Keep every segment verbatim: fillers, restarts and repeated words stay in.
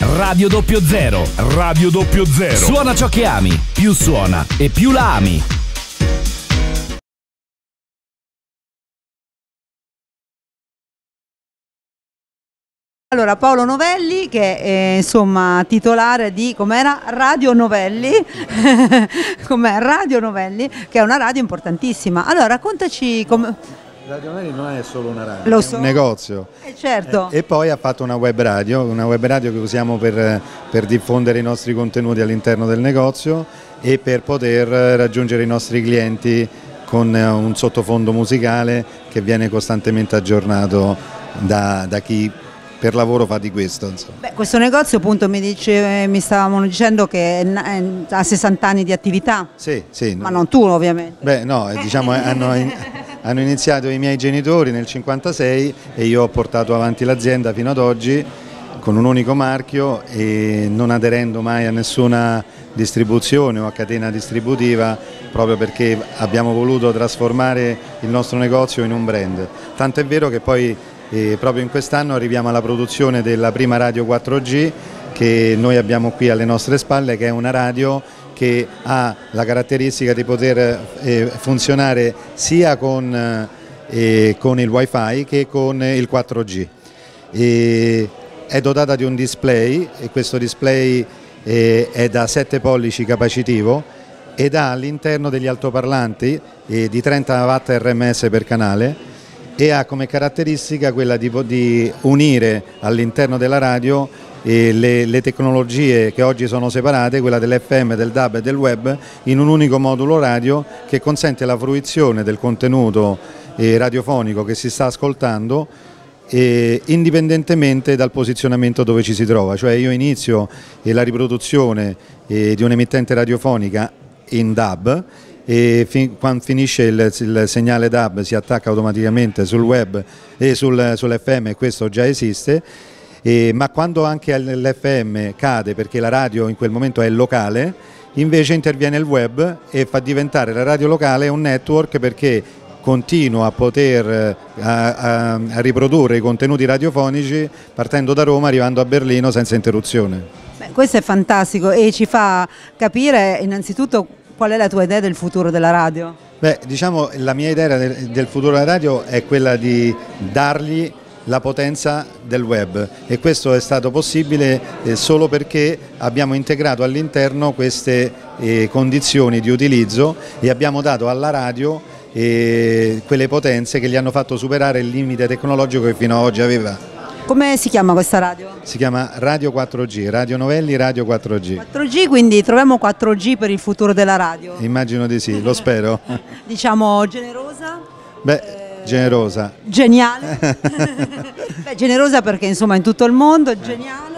Radio doppio zero. Radio doppio zero. Suona ciò che ami, più suona e più la ami. Allora, Paolo Novelli, che è insomma titolare di, com'era? Radio Novelli, com'è? Radio Novelli, che è una radio importantissima. Allora, raccontaci come... Radio Novelli non è solo una radio, Lo è so. un negozio. Eh, certo. E, e poi ha fatto una web radio, una web radio che usiamo per, per diffondere i nostri contenuti all'interno del negozio e per poter raggiungere i nostri clienti con un sottofondo musicale che viene costantemente aggiornato da, da chi per lavoro fa di questo. Beh, questo negozio appunto mi, dice, mi stavamo dicendo che è, ha sessanta anni di attività. Sì, sì. Ma non tu ovviamente. Beh no, diciamo hanno, hanno iniziato i miei genitori nel cinquantasei e io ho portato avanti l'azienda fino ad oggi con un unico marchio e non aderendo mai a nessuna distribuzione o a catena distributiva, proprio perché abbiamo voluto trasformare il nostro negozio in un brand. Tanto è vero che poi E proprio in quest'anno arriviamo alla produzione della prima radio quattro G che noi abbiamo qui alle nostre spalle, che è una radio che ha la caratteristica di poter eh, funzionare sia con, eh, con il wifi che con il quattro G. E è dotata di un display e questo display eh, è da sette pollici capacitivo ed ha all'interno degli altoparlanti eh, di trenta watt R M S per canale e ha come caratteristica quella di, di unire all'interno della radio eh, le, le tecnologie che oggi sono separate, quella dell'F M, del D A B e del web, in un unico modulo radio che consente la fruizione del contenuto eh, radiofonico che si sta ascoltando eh, indipendentemente dal posizionamento dove ci si trova. Cioè io inizio eh, la riproduzione eh, di un'emittente radiofonica in D A B e fin, quando finisce il, il segnale D A B si attacca automaticamente sul web e sul, sull'F M e questo già esiste, e, ma quando anche l'F M cade perché la radio in quel momento è locale, invece interviene il web e fa diventare la radio locale un network perché continua a poter a, a, a riprodurre i contenuti radiofonici partendo da Roma arrivando a Berlino senza interruzione. Beh, questo è fantastico e ci fa capire innanzitutto qual è la tua idea del futuro della radio? Beh, diciamo la mia idea del, del futuro della radio è quella di dargli la potenza del web e questo è stato possibile eh, solo perché abbiamo integrato all'interno queste eh, condizioni di utilizzo e abbiamo dato alla radio eh, quelle potenze che gli hanno fatto superare il limite tecnologico che fino ad oggi aveva. Come si chiama questa radio? Si chiama Radio quattro G, Radio Novelli Radio quattro G. quattro G, quindi troviamo quattro G per il futuro della radio? Immagino di sì, lo spero. Diciamo generosa? Beh, eh, generosa. Geniale? Beh, generosa perché insomma in tutto il mondo, geniale,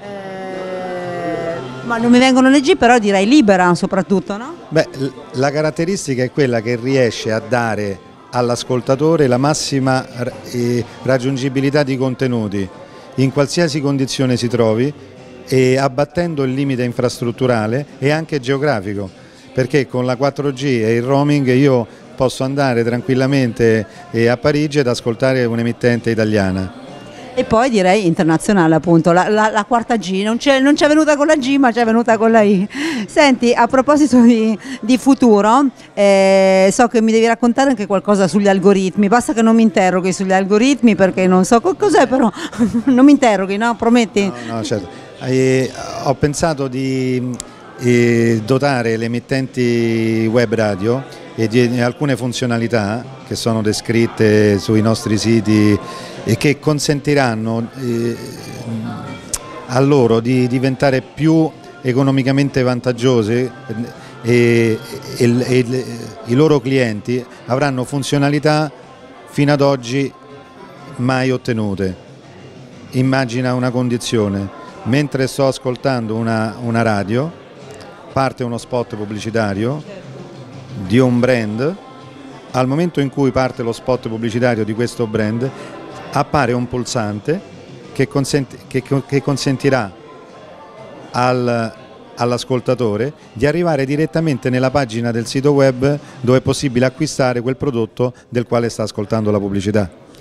eh, ma non mi vengono le G, però direi libera soprattutto, no? Beh, la caratteristica è quella che riesce a dare all'ascoltatore la massima eh, raggiungibilità di contenuti in qualsiasi condizione si trovi e abbattendo il limite infrastrutturale e anche geografico, perché con la quattro G e il roaming io posso andare tranquillamente eh, a Parigi ed ascoltare un'emittente italiana. E poi direi internazionale appunto, la, la, la quarta G, non c'è non c'è venuta con la G ma c'è venuta con la I. Senti, a proposito di, di futuro, eh, so che mi devi raccontare anche qualcosa sugli algoritmi, basta che non mi interroghi sugli algoritmi perché non so cos'è, però non mi interroghi, no? Prometti? No, no, certo. Eh, ho pensato di eh, dotare le emittenti web radio e di alcune funzionalità che sono descritte sui nostri siti e che consentiranno eh, a loro di diventare più economicamente vantaggiose e, e, e, e i loro clienti avranno funzionalità fino ad oggi mai ottenute. Immagina una condizione, mentre sto ascoltando una, una radio, parte uno spot pubblicitario di un brand, al momento in cui parte lo spot pubblicitario di questo brand appare un pulsante che, consenti, che, che consentirà al, all'ascoltatore di arrivare direttamente nella pagina del sito web dove è possibile acquistare quel prodotto del quale sta ascoltando la pubblicità.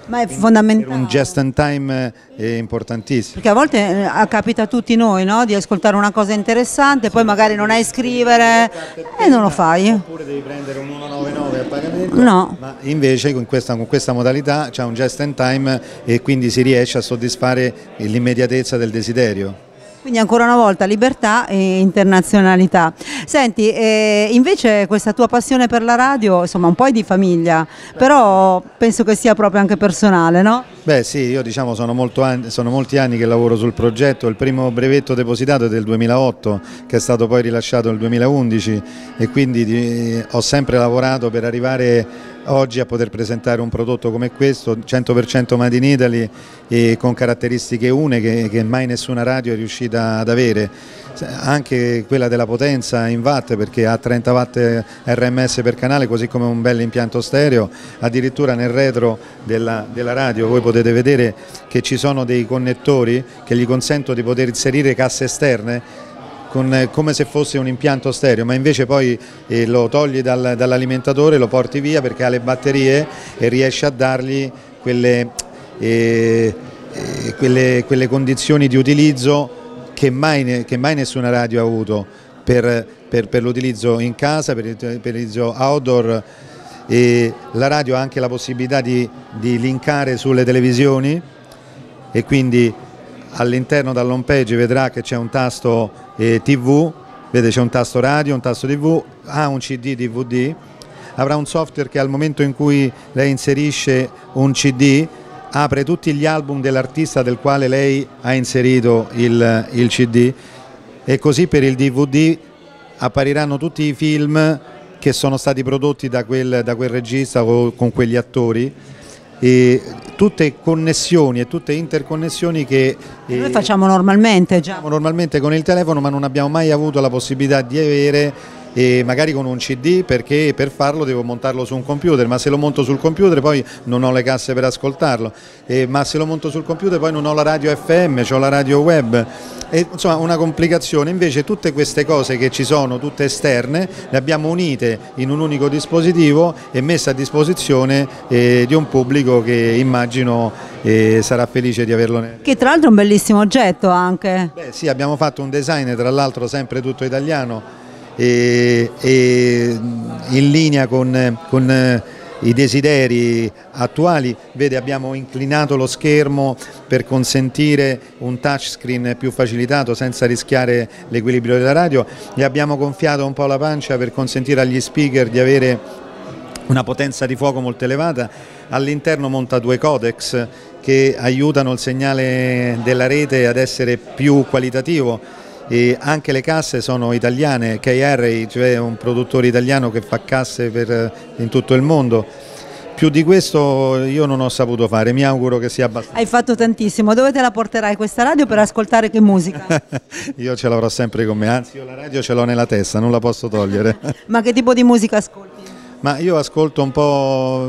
Ma è fondamentale. Un just in time è importantissimo. Perché a volte eh, capita a tutti noi, no? Di ascoltare una cosa interessante, poi magari non hai scrivere e non lo fai. Oppure devi prendere un centonovantanove a pagamento, no. Ma invece con questa, con questa modalità c'è un just in time e quindi si riesce a soddisfare l'immediatezza del desiderio. Quindi ancora una volta libertà e internazionalità. Senti, eh, invece questa tua passione per la radio, insomma un po' è di famiglia, però penso che sia proprio anche personale, no? Beh sì, io diciamo sono, molto anni, sono molti anni che lavoro sul progetto, il primo brevetto depositato è del duemilaotto, che è stato poi rilasciato nel duemilaundici e quindi di, ho sempre lavorato per arrivare oggi a poter presentare un prodotto come questo, cento per cento Made in Italy e con caratteristiche uniche che mai nessuna radio è riuscita ad avere, anche quella della potenza in watt, perché ha trenta watt R M S per canale, così come un bel impianto stereo. Addirittura nel retro della, della radio voi potete vedere che ci sono dei connettori che gli consentono di poter inserire casse esterne con, come se fosse un impianto stereo, ma invece poi eh, lo togli dal, dall'alimentatore, lo porti via perché ha le batterie e riesci a dargli quelle, eh, eh, quelle, quelle condizioni di utilizzo che mai, che mai nessuna radio ha avuto per, per, per l'utilizzo in casa, per, per l'utilizzo outdoor. E la radio ha anche la possibilità di, di linkare sulle televisioni e quindi all'interno dall'home page vedrà che c'è un tasto eh, tivù, vede c'è un tasto radio, un tasto tivù, ha un C D D V D, avrà un software che al momento in cui lei inserisce un C D apre tutti gli album dell'artista del quale lei ha inserito il, il C D e così per il D V D appariranno tutti i film che sono stati prodotti da quel, da quel regista o con quegli attori, e tutte connessioni e tutte interconnessioni che eh, noi facciamo normalmente già. Facciamo normalmente con il telefono, ma non abbiamo mai avuto la possibilità di avere, e magari con un C D, perché per farlo devo montarlo su un computer, ma se lo monto sul computer poi non ho le casse per ascoltarlo, e, ma se lo monto sul computer poi non ho la radio F M, ho la radio web, e, insomma una complicazione. Invece tutte queste cose che ci sono, tutte esterne, le abbiamo unite in un unico dispositivo e messe a disposizione eh, di un pubblico che immagino eh, sarà felice di averlo. Che tra l'altro è un bellissimo oggetto anche. Beh sì, abbiamo fatto un design tra l'altro sempre tutto italiano, E, e in linea con, con i desideri attuali. Vede, abbiamo inclinato lo schermo per consentire un touchscreen più facilitato senza rischiare l'equilibrio della radio, e abbiamo gonfiato un po' la pancia per consentire agli speaker di avere una potenza di fuoco molto elevata. All'interno monta due codex che aiutano il segnale della rete ad essere più qualitativo. E anche le casse sono italiane, K R, cioè un produttore italiano che fa casse per, in tutto il mondo. Più di questo io non ho saputo fare, mi auguro che sia abbastanza. Hai fatto tantissimo. Dove te la porterai questa radio per ascoltare che musica? Io ce l'avrò sempre con me, anzi io la radio ce l'ho nella testa, non la posso togliere. Ma che tipo di musica ascolti? Ma io ascolto un po'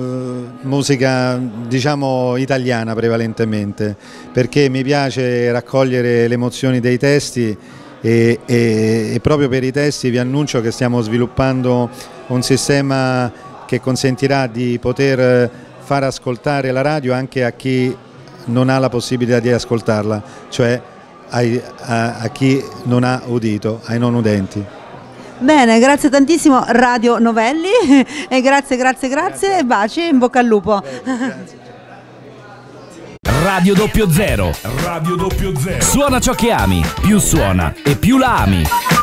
musica, diciamo, italiana prevalentemente, perché mi piace raccogliere le emozioni dei testi. E, e, e proprio per i testi vi annuncio che stiamo sviluppando un sistema che consentirà di poter far ascoltare la radio anche a chi non ha la possibilità di ascoltarla, cioè ai, a, a chi non ha udito, ai non udenti. Bene, grazie tantissimo Radio Novelli e grazie, grazie, grazie, grazie. E baci e in bocca al lupo. Bene, grazie. Radio doppio zero. Radio doppio zero. Suona ciò che ami, più suona e più la ami.